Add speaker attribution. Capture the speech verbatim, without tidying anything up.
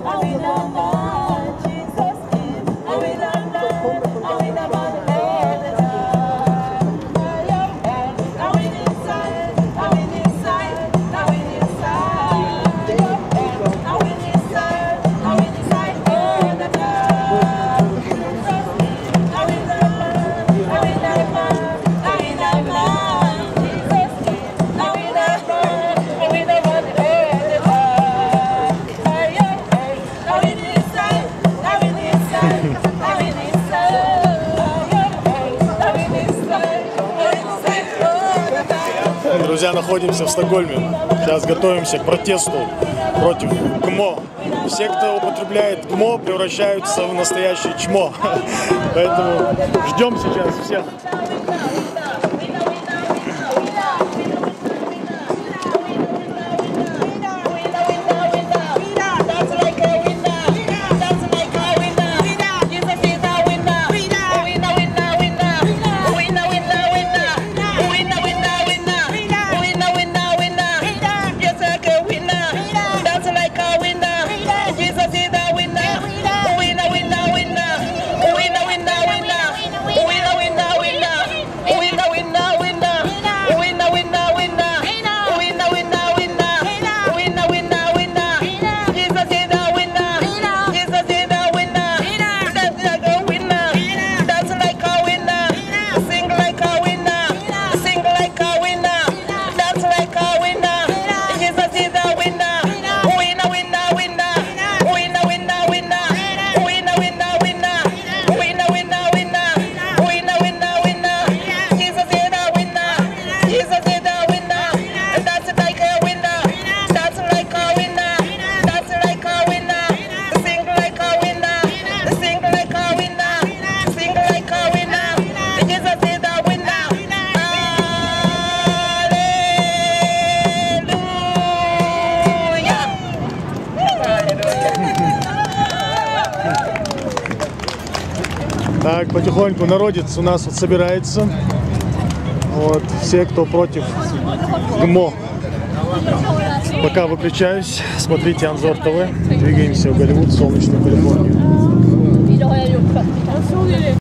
Speaker 1: Друзья, находимся в Стокгольме. Сейчас готовимся к протесту против ГМО. Все, кто употребляет ГМО, превращаются в настоящее чмо. Поэтому ждем сейчас всех. Так, потихоньку народец у нас вот собирается. Вот, все, кто против ГМО. Пока выключаюсь, смотрите Анзор ТВ. Двигаемся в Голливуд, солнечную Калифорнию.